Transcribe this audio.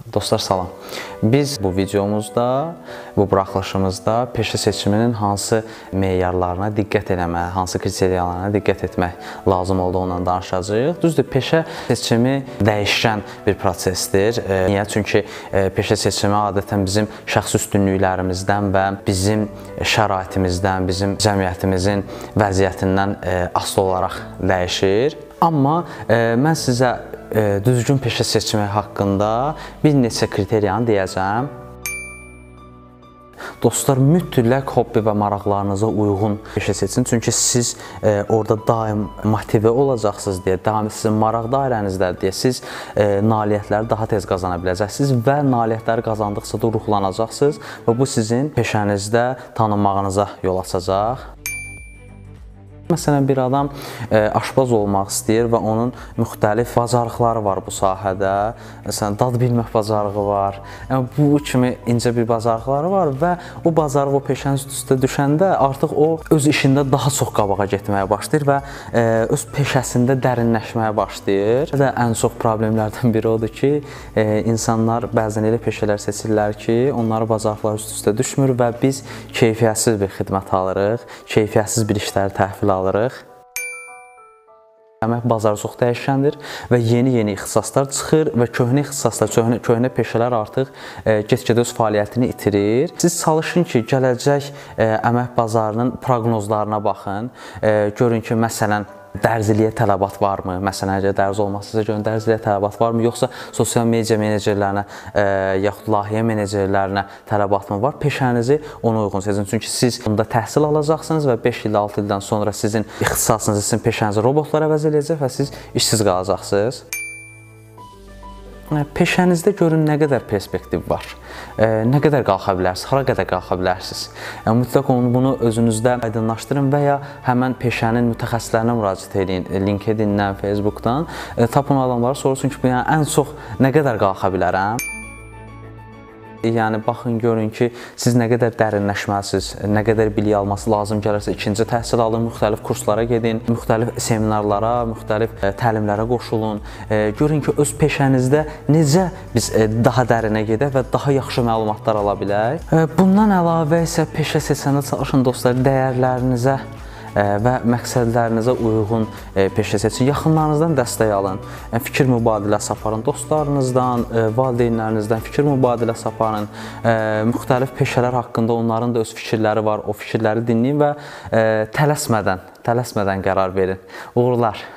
Dostlar salam. Biz bu videomuzda, bu buraxılışımızda peşə seçiminin hansı meyarlarına diqqət eləmək, hansı kriteriyalarına diqqət etmək lazım olduğundan danışacağıq. Düzdür, peşə seçimi dəyişkən bir prosesdir. Niyə? Çünki peşə seçimi adətən bizim şəxsi üstünlüklərimizdən və bizim şəraitimizdən, bizim cəmiyyətimizin vəziyyətindən asılı olaraq dəyişir. Amma mən sizə düzgün peşə seçimi haqqında bir neçə kriteriyanı deyəcəm. Dostlar, mütləq hobbi və maraqlarınıza uyğun peşə seçin. Çünki siz orada daim motive olacaqsınız deyə, daim sizin maraq dairənizdədir deyə siz nailiyyətləri daha tez qazana biləcəksiniz və nailiyyətləri qazandıqca da ruhlanacaqsınız və bu sizin peşənizdə tanınmağınıza yol açacaq. Məsələn, bir adam aşpaz olmaq istəyir və onun müxtəlif bacarıqları var bu sahədə. Məsələn, dad bilmək bacarığı var. Yəni, bu kimi incə bir bacarıqları var və o bacarıq o peşənin üstə düşəndə artıq o öz işində daha çox qabağa getməyə başlayır və öz peşəsində dərinləşməyə başlayır. Və ən çox problemlərdən biri odur ki, insanlar bəzən elə peşələr seçirlər ki, onların bacarıqları üst-üstə düşmür və biz keyfiyyətsiz bir xidmət alırıq, keyfiyyətsiz bir işləri təhvil alırıq. Əmək bazarı çox dəyişkəndir və yeni ixtisaslar çıxır və köhnə ixtisaslar, köhnə peşələr artıq get-gedə öz fəaliyyətini itirir. Siz çalışın ki, gələcək əmək bazarının proqnozlarına baxın. Görün ki, məsələn, dərziliyə tələbat varmı? Məsələn, əgər dərzi olmazsa, görün dərziliyə tələbat varmı? Yoxsa sosial media menecerlərinə, yaxud layihə menecerlərinə tələbat mı var? Peşənizi ona uyğun seçin. Çünki siz bunda təhsil alacaqsınız və 5 il, 6 ildən sonra sizin ixtisasınızı, sizin peşənizi robotlar əvəz eləyəcək və siz işsiz qalacaqsınız. Peşənizdə görün nə qədər perspektiv var, nə qədər qalxa bilərsiniz, hara qədər qalxa bilərsiniz. Mütləq bunu özünüzdə aydınlaşdırın və ya həmən peşənin mütəxəssislərinə müraciət edin, LinkedIn-dən, Facebook-dan. Tapın adamları soruşun ki, ən çox nə qədər qalxa bilərəm? Yəni, baxın, görün ki, siz nə qədər dərinləşməlisiniz, nə qədər bilik alması lazım gələrsə, ikinci təhsil alın, müxtəlif kurslara gedin, müxtəlif seminarlara, müxtəlif təlimlərə qoşulun. Görün ki, öz peşənizdə necə biz daha dərinə gedək və daha yaxşı məlumatlar ala bilək. Bundan əlavə isə peşə seçəndə çalışın, dostlar, dəyərlərinizə və məqsədlərinizə uyğun peşə seçin. Yaxınlarınızdan dəstək alın, fikir mübadiləsi aparın, dostlarınızdan, valideynlərinizdən fikir mübadiləsi aparın. Müxtəlif peşələr haqqında onların da öz fikirləri var, o fikirləri dinləyin və tələsmədən qərar verin. Uğurlar!